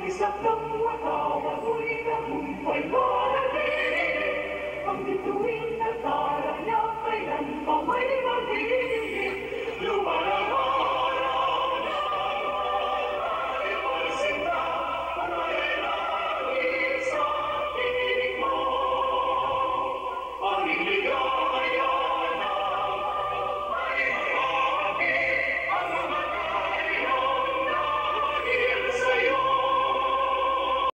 Isang kapwa-tawa, ngunit tagumpay manatili. Ang bituin na darang niya, kailan pa may